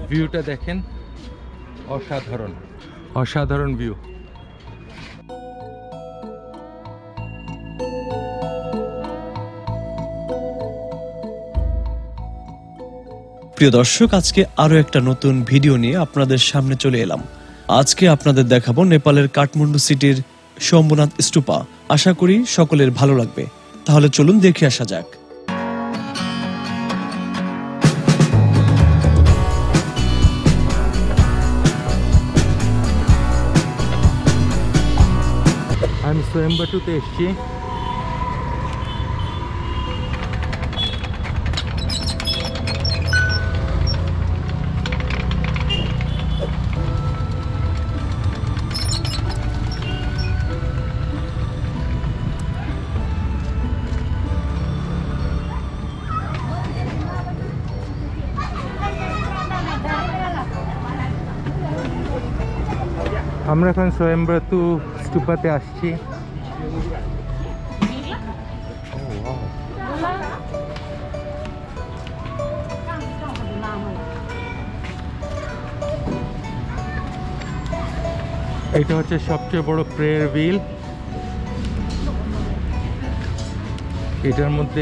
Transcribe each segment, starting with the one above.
ভিউটা দেখেন, অসাধারণ অসাধারণ ভিউ। প্রিয় দর্শক, আজকে আরো একটা নতুন ভিডিও নিয়ে আপনাদের সামনে চলে এলাম। আজকে আপনাদের দেখাবো নেপালের কাঠমান্ডু সিটির শম্ভুনাথ স্তূপা। আশা করি সকলের ভালো লাগবে। তাহলে চলুন দেখে আসা যাক। আমি সোয়েম্বাটুতে এসেছি। আমরা এখন সোয়েম্বাটু স্তূপাতে আসছি। এটা হচ্ছে সবচেয়ে বড় প্রেয়ার হুইল। এটার মধ্যে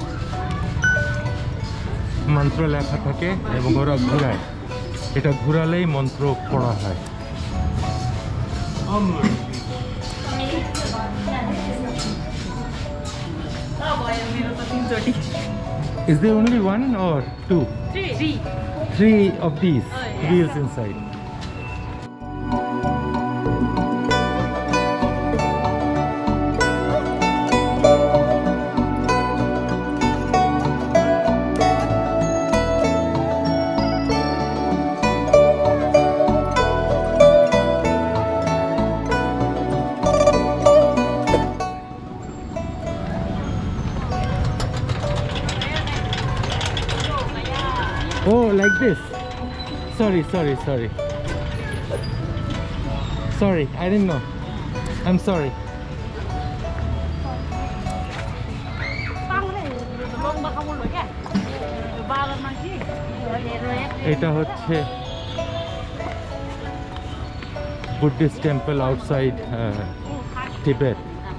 মন্ত্র লেখা থাকে এবং ওরা ঘুরায়, এটা ঘুরালেই মন্ত্র পড়া হয়। Is there only one or two? Three of these wheels inside. Oh, like this. Sorry, I didn't know. I'm sorry. এটা হচ্ছে বুদ্ধিস্ট টেম্পল আউটসাইড টিবেট।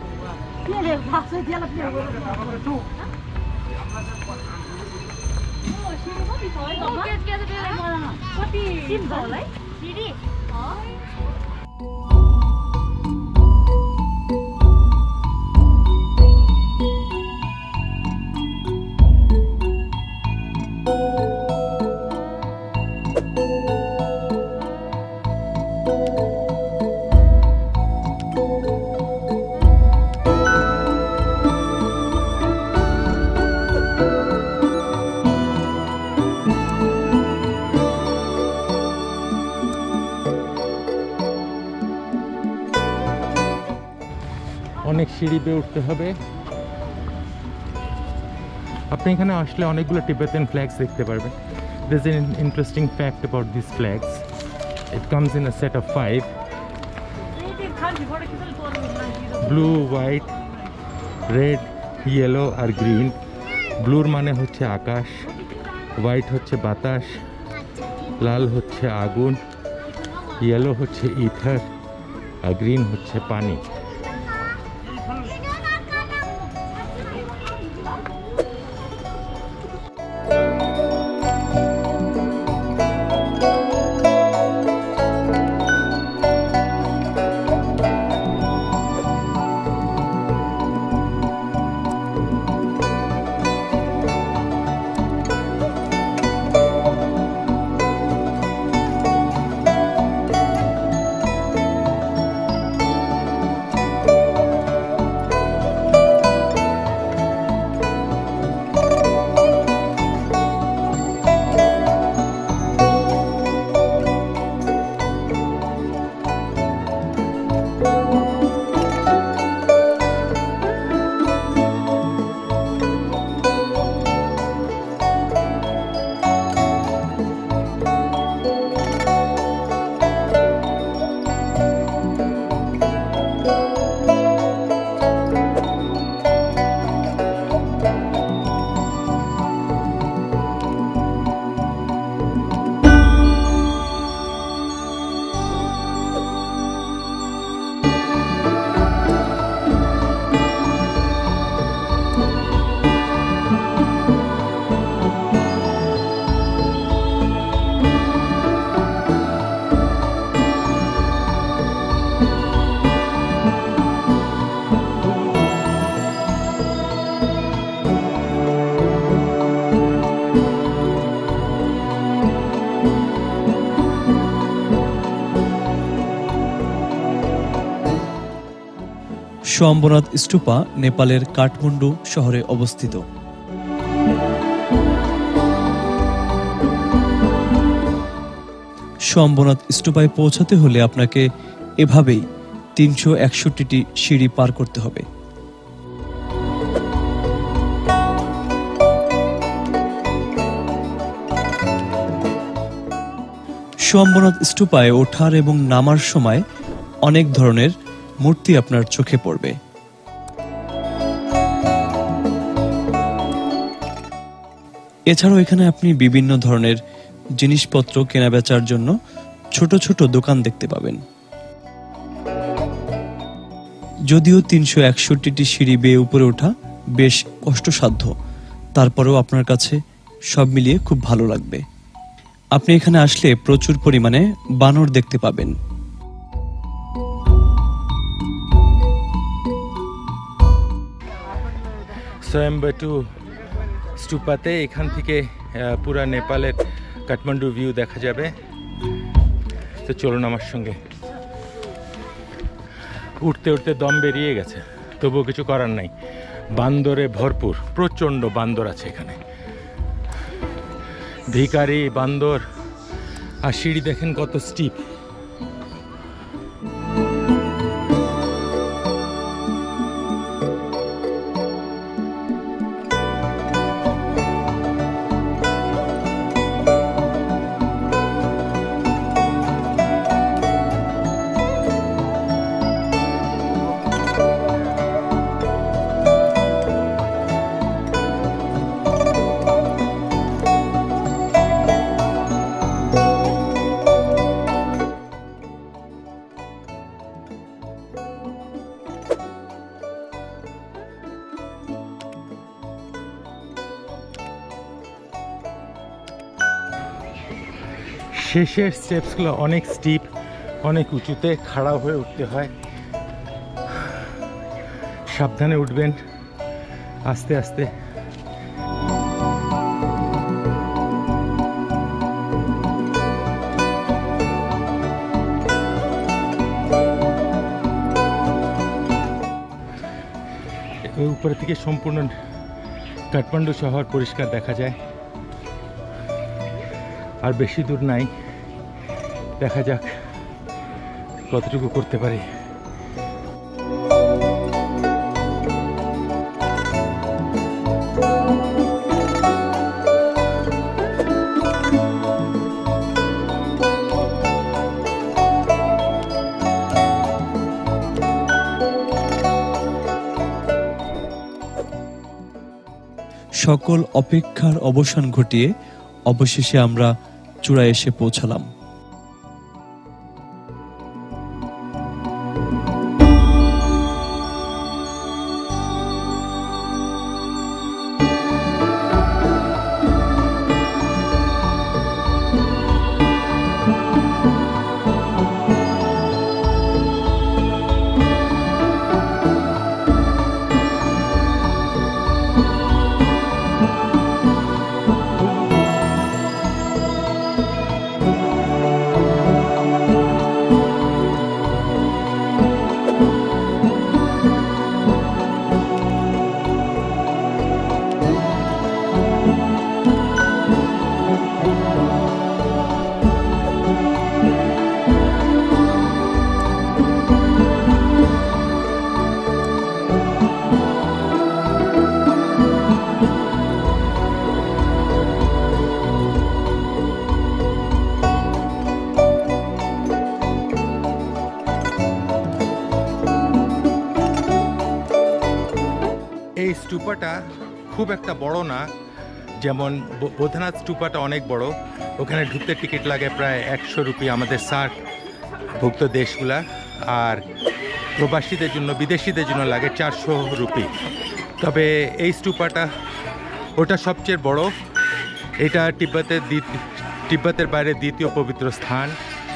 অনেক সিঁড়ি বেয়ে উঠতে হবে। আপনি এখানে আসলে অনেকগুলো টিবেটান ফ্ল্যাগস দেখতে পারবেন। There's an interesting fact about these flags. It comes in a set of 5. Blue, white, red, yellow R green. ব্লুর মানে হচ্ছে আকাশ, হোয়াইট হচ্ছে বাতাস, লাল হচ্ছে আগুন, ইয়েলো হচ্ছে ইথার আর গ্রিন হচ্ছে পানি। সোমনাথ স্তূপা নেপালের কাঠমান্ডু শহরে অবস্থিত। সোমনাথ স্তূপায় পৌঁছাতে হলে আপনাকে এভাবেই 361টি সিঁড়ি পার করতে হবে। সোমনাথ স্তূপায় ওঠার এবং নামার সময় অনেক ধরনের মূর্তি আপনার চোখে পড়বে। এছাড়াও এখানে আপনি বিভিন্ন ধরনের জিনিসপত্র কেনাবেচার জন্য ছোট ছোট দোকান দেখতে পাবেন। যদিও 361টি সিঁড়ি বেয়ে উপরে ওঠা বেশ কষ্টসাধ্য, তারপরেও আপনার কাছে সব মিলিয়ে খুব ভালো লাগবে। আপনি এখানে আসলে প্রচুর পরিমাণে বানর দেখতে পাবেন। স্বয়ম্ভূ স্তূপাতে এখান থেকে পুরা নেপালের কাঠমান্ডু ভিউ দেখা যাবে। তো চলুন আমার সঙ্গে। উঠতে উঠতে দম বেরিয়ে গেছে, তবুও কিছু করার নাই। বান্দরে ভরপুর, প্রচণ্ড বান্দর আছে এখানে, ভিখারি বান্দর। আর সিঁড়ি দেখেন কত স্টিপ। শেষের স্টেপসগুলো অনেক স্টিপ, অনেক উঁচুতে খাড়া হয়ে উঠতে হয়। সাবধানে উঠবেন, আস্তে আস্তে। উপরে থেকে সম্পূর্ণ কাঠমান্ডু শহর পরিষ্কার দেখা যায়। আর বেশি দূর নাই, দেখা যাক কতটুকু করতে পারি। সকল অপেক্ষার অবসান ঘটিয়ে অবশেষে আমরা চূড়ায় এসে পৌঁছালাম। এই স্তূপাটা খুব একটা বড় না, যেমন বোধনাথ স্তূপাটা অনেক বড়। ওখানে ঢুকতে টিকিট লাগে প্রায় 100 রুপি আমাদের সার্ক ভুক্ত দেশগুলা, আর প্রবাসীদের জন্য, বিদেশিদের জন্য লাগে 400 রুপি। তবে এই স্তূপাটা ওটা সবচেয়ে বড়। এটা তিব্বতের বাইরে দ্বিতীয় পবিত্র স্থান।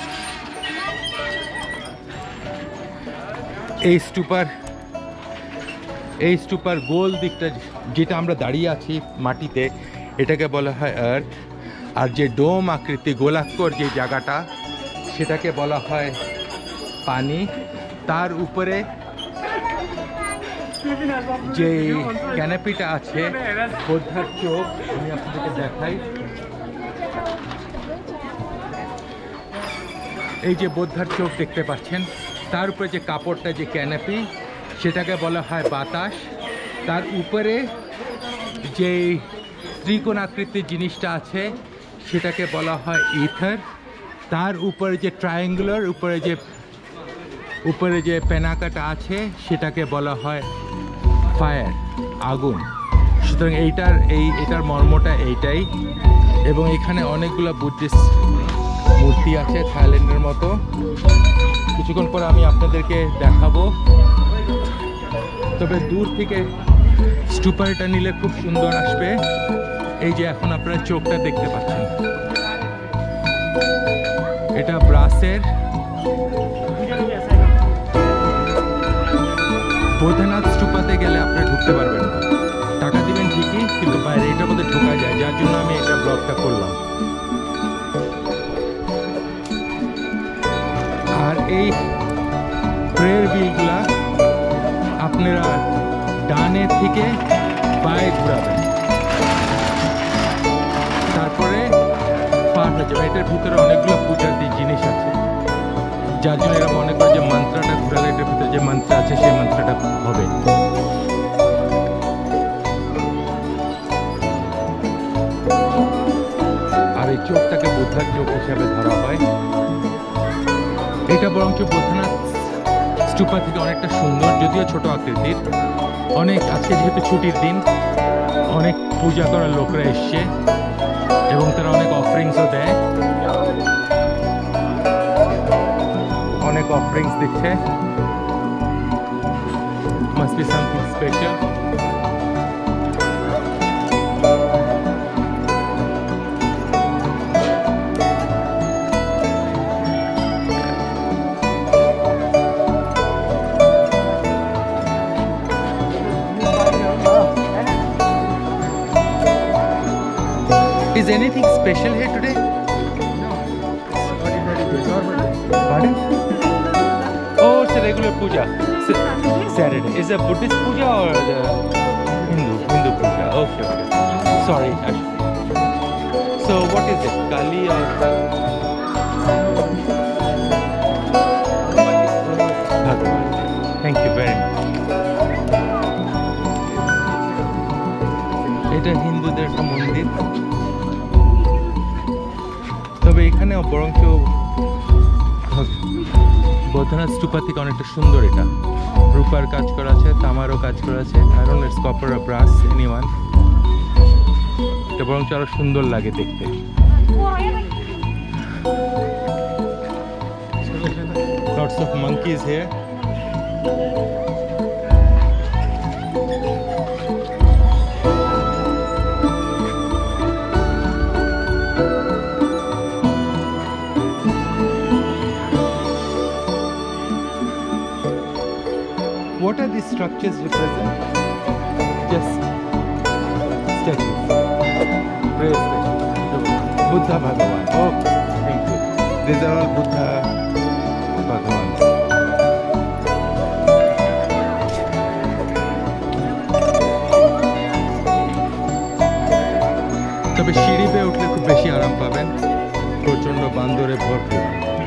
এই স্তূপার গোল দিকটা, যেটা আমরা দাঁড়িয়ে আছি মাটিতে, এটাকে বলা হয় আর্থ। আর যে ডোম আকৃতি গোলাকার যে জায়গাটা, সেটাকে বলা হয় পানি। তার উপরে যে ক্যানাপিটা আছে বোদ্ধার চোখ, আমি আপনাদেরকে দেখাই। এই যে বোদ্ধার চোখ দেখতে পাচ্ছেন, তার উপরে যে কাপড়টা, যে ক্যানাপি, সেটাকে বলা হয় বাতাস। তার উপরে যে ত্রিকোণ আকৃতির জিনিসটা আছে সেটাকে বলা হয় ইথার। তার উপরে যে ট্রায়াঙ্গুলার উপরে যে পেনাকাটা আছে সেটাকে বলা হয় ফায়ার, আগুন। সুতরাং এটার মর্মটা এইটাই। এবং এখানে অনেকগুলো বুদ্ধিস্ট মূর্তি আছে থাইল্যান্ডের মতো। কিছুক্ষণ পর আমি আপনাদেরকে দেখাবো। তবে দূর থেকে স্টুপারটা নিলে খুব সুন্দর আসবে। এই যে এখন আপনারা চোখটা দেখতে পাচ্ছেন, এটা ব্রাসের। বৈদ্যনাথ স্টুপাতে গেলে আপনারা ঢুকতে পারবেন না, টাকা দিবেন ঠিকই, কিন্তু বাইরে এটার মধ্যে ঢোকা যায়, যার জন্য আমি এটা ব্লগটা করলাম। আর এই প্রেয়ার হুইলগুলা আপনারা ডানের থেকে বাঁয়ে ঘোরাবেন, তারপরে পার হয়ে যাবে। এটার ভিতরে অনেকগুলো পূজার জিনিস আছে, যার জন্য এরা মনে করে যে মন্ত্রটা ঘোরালে এটার ভিতরে যে মন্ত্র আছে সেই মন্ত্রটা হবে। আর এই চোখটাকে বুদ্ধার চোখ হিসাবে ধরা হয়। এটা বরঞ্চ বৈদ্যনাথ স্তূপা থেকে অনেকটা সুন্দর, যদিও ছোট আকৃতির। আজকে যেহেতু ছুটির দিন, অনেক পূজা করার লোকরা এসছে এবং তারা অনেক অফারিংসও দেয়, অনেক অফারিংস দিচ্ছে। Must be something special. Is anything special here today? No, it's ordinary. Pardon? Oh, it's a regular puja. Saturday. Is it Buddhist puja or the Hindu puja? Okay, okay. Sorry, actually. So what is it? Kali or Bhagwan? Thank you very much. এটা হিন্দুদের একটা মন্দির। তবে এখানে বরঞ্চ বৈদ্যনাথ স্তূপা থেকে অনেকটা সুন্দর। এটা রূপার কাজ করা আছে, তামারও কাজ করা আছে। I don't know it's copper or brass, anyone. এটা বরঞ্চ আরো সুন্দর লাগে দেখতে। Lots of monkeys here. What are these structures represent? Just statues. Prayer statues. Buddha Bhagavan. Oh, thank you. These are all Buddha Bhagavans. তবে সিঁড়ি বেয়ে উঠলে খুব বেশি আরাম পাবেন, প্রচন্ড বান্দরে ভরপুর।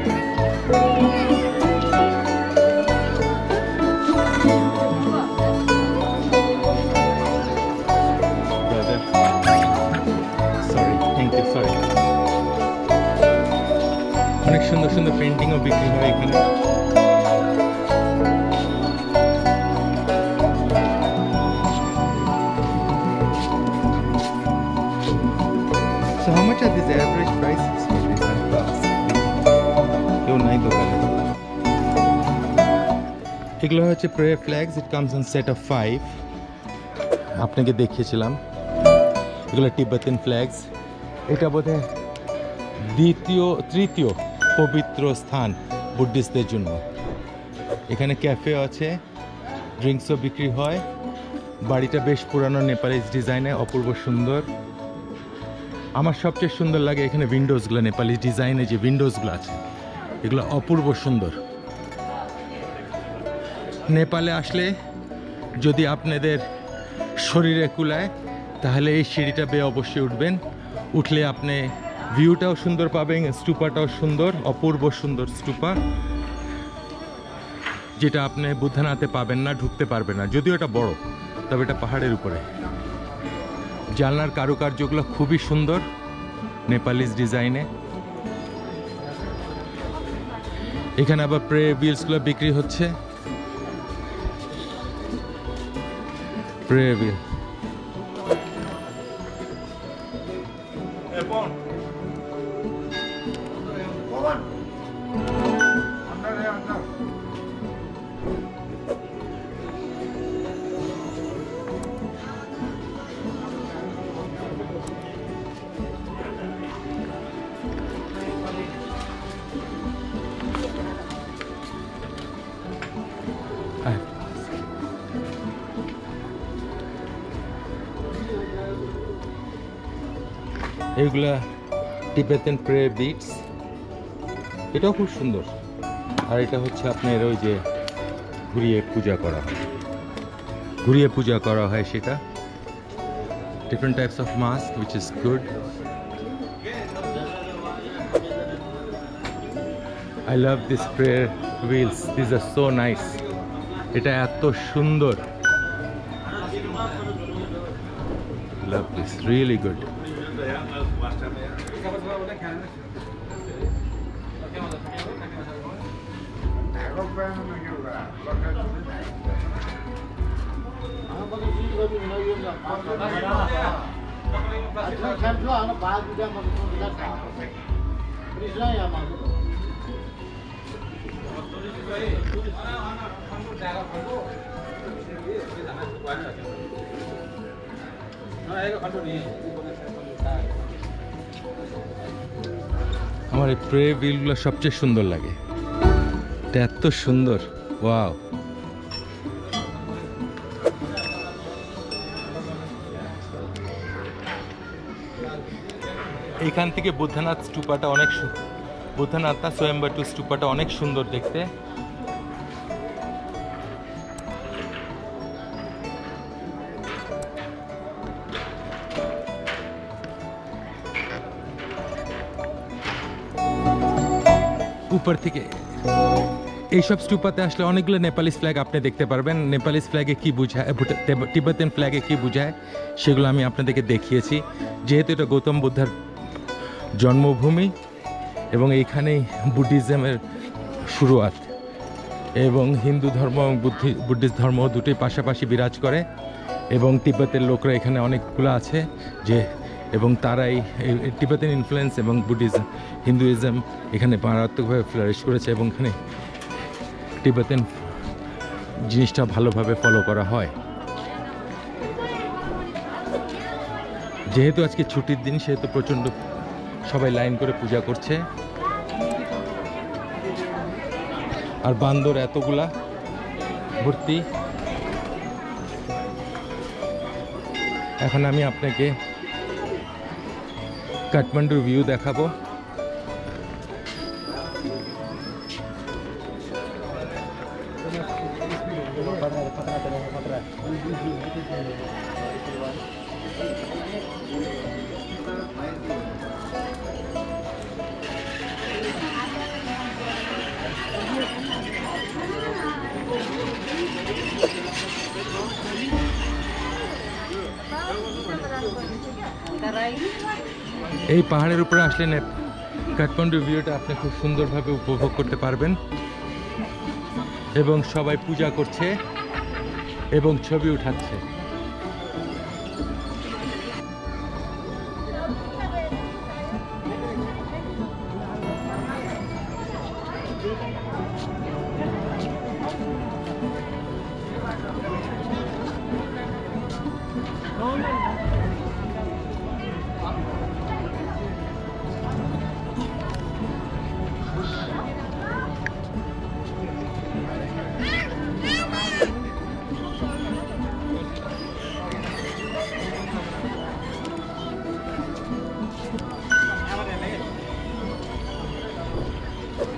অনেক সুন্দর সুন্দর পেন্টিংও বিক্রি হয় এখানে। So how much are these average prices for these flags? কেউ নাই দোকানে। এগুলো হচ্ছে prayer flags. It comes on set of 5। আপনাকে দেখিয়েছিলাম এগুলো তিব্বতিয়ান ফ্ল্যাগস। এটা বোধহয় তৃতীয় পবিত্র স্থান বুদ্ধিস্টদের জন্য। এখানে ক্যাফে আছে, ড্রিঙ্কসও বিক্রি হয়। বাড়িটা বেশ পুরানো, নেপালিজ ডিজাইনে, অপূর্ব সুন্দর। আমার সবচেয়ে সুন্দর লাগে এখানে উইন্ডোজগুলো, নেপালিজ ডিজাইনে যে উইন্ডোজগুলো আছে এগুলো অপূর্ব সুন্দর। নেপালে আসলে যদি আপনাদের শরীরে কুলায় তাহলে এই সিঁড়িটা বেয়ে অবশ্যই উঠবেন। উঠলে আপনি ভিউটাও সুন্দর পাবেন, স্তূপাটাও সুন্দর, অপূর্ব সুন্দর স্তূপা, যেটা আপনি বুদ্ধনাথে পাবেন না, ঢুকতে পারবেন না। যদিও এটা বড়, তবে এটা পাহাড়ের উপরে। জানলার কারুকার্যগুলো খুবই সুন্দর, নেপালিজ ডিজাইনে। এখানে আবার প্রে হুইলসগুলো বিক্রি হচ্ছে, প্রে হুইল। এগুলা টিবেটান প্রে বিটস, এটাও খুব সুন্দর। আর এটা হচ্ছে আপনার ওই যে ঘুরিয়ে পূজা করা হয়, ঘুরিয়ে পূজা করা হয় সেটা। Different types of mask which is good. I love this prayer wheels. These are so nice. এটা এত সুন্দর। Love this. Really good. আমার এই প্রে হুইলগুলো সবচেয়ে সুন্দর লাগে, এটা এত সুন্দর। ওয়াও, এইখান থেকে বুদ্ধনাথ স্তূপাটা অনেক, বুদ্ধনাথ না সোয়েম্বাটু স্তূপাটা অনেক সুন্দর দেখতে। উপর থেকে এইসব স্তূপাতে আসলে অনেকগুলো নেপালিজ ফ্ল্যাগ আপনি দেখতে পারবেন। নেপালিজ ফ্ল্যাগে কি বোঝায়, তিব্বতিয়ান ফ্ল্যাগে কি বোঝায়, সেগুলো আমি আপনাদেরকে দেখিয়েছি। যেহেতু এটা গৌতম বুদ্ধার জন্মভূমি এবং এইখানেই বুদ্ধিজমের শুরুয়াত, এবং হিন্দু ধর্ম এবং বুদ্ধিস্ট ধর্ম দুটোই পাশাপাশি বিরাজ করে, এবং তিব্বতের লোকরা এখানে অনেকগুলো আছে যে, এবং তারাই তিব্বতিয়ান ইনফ্লুয়েন্স এবং বুদ্ধিজম, হিন্দুইজম এখানে মারাত্মকভাবে ফ্লারিশ করেছে, এবং এখানে তিব্বতিয়ান জিনিসটা ভালোভাবে ফলো করা হয়। যেহেতু আজকে ছুটির দিন, সেহেতু প্রচণ্ড সবাই লাইন করে পূজা করছে। আর বান্দর এতগুলা ভর্তি। এখন আমি আপনাকে কাঠমান্ডুর ভিউ দেখাবো। এই পাহাড়ের উপরে আসলে কাঠমান্ডুর ভিউটা আপনি খুব সুন্দরভাবে উপভোগ করতে পারবেন, এবং সবাই পূজা করছে এবং ছবি উঠাচ্ছে।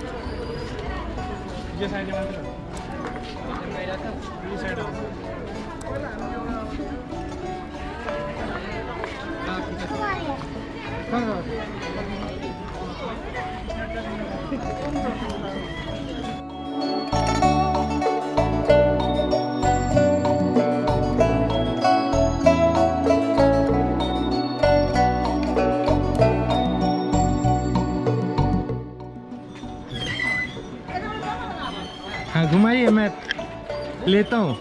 ये साइड में ये साइड हाँ घुमाइए, मैं लेता हूँ।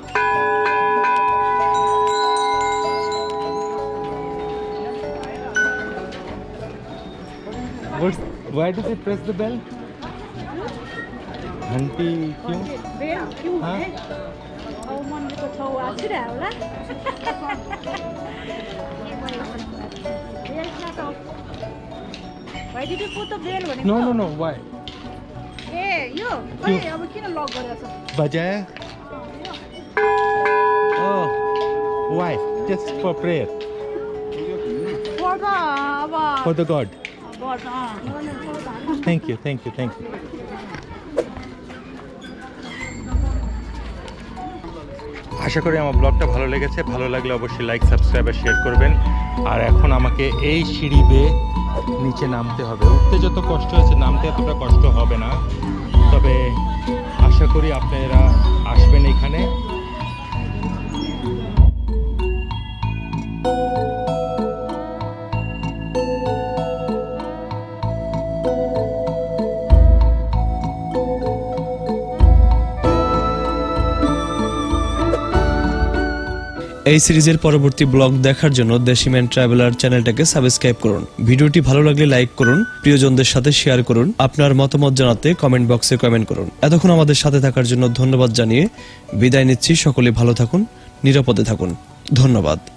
Why do they press the bell? घंटी क्यों? क्यों हाँ? है? मन को छौ आछिरा होला। Why did you put the bell भनेको? No, no, no. Why? ए यो खै अब किन लक गरेछ? बजाया? Oh, why? Just for prayer. For the For the God. God. Thank you, thank you, thank you. আশা করি আমার ব্লগটা ভালো লেগেছে। ভালো লাগলে অবশ্যই লাইক, সাবস্ক্রাইব আর শেয়ার করবেন। আর এখন আমাকে এই সিঁড়ি বেয়ে নিচে নামতে হবে। উঠতে যত কষ্ট হয়েছে, নামতে এতটা কষ্ট হবে না। তবে আশা করি আপনারা আসবেন এখানে। এই সিরিজের পরবর্তী ব্লগ দেখার জন্য দেশিম্যান ট্রাভেলার চ্যানেলটাকে সাবস্ক্রাইব করুন। ভিডিওটি ভালো লাগলে লাইক করুন, প্রিয়জনদের সাথে শেয়ার করুন, আপনার মতামত জানাতে কমেন্ট বক্সে কমেন্ট করুন। এতক্ষণ আমাদের সাথে থাকার জন্য ধন্যবাদ জানিয়ে বিদায় নিচ্ছি। সকলে ভালো থাকুন, নিরাপদে থাকুন। ধন্যবাদ।